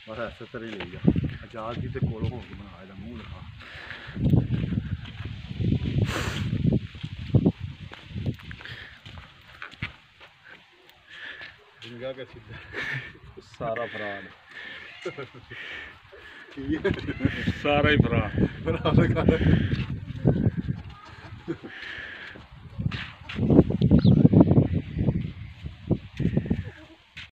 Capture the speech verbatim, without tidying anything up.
ਬਸ ਐਸੇ ਤਰ੍ਹਾਂ ਹੀ ਲਈ ਜਾ ਆਜ਼ਾਦ ਜੀ ਦੇ ਕੋਲੋਂ ਹੋ ਕੇ ਬਣਾ ਇਹਦਾ ਮੂੰਹ ਲਿਖਾ ਜਿੰਗਾ ਕੇ ਸਿੱਧਾ ਸਾਰਾ ਫਰਾਡ ਕੀ ਹੈ ਸਾਰਾ ਹੀ ਫਰਾਡ ਫਰਾਡ ਕਰ